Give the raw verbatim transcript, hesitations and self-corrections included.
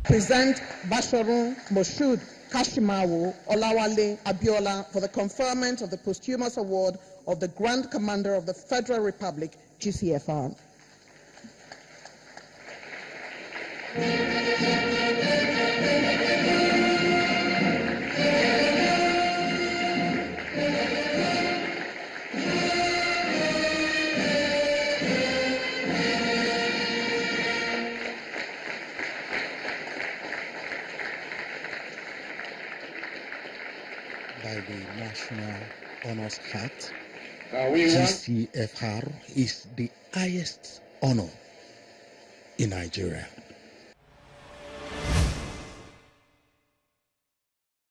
present Basharun Moshood Kashimawo Olawale Abiola for the conferment of the posthumous award of the Grand Commander of the Federal Republic, G C F R. By the National Honors Hat, G C F R is the highest honor in Nigeria.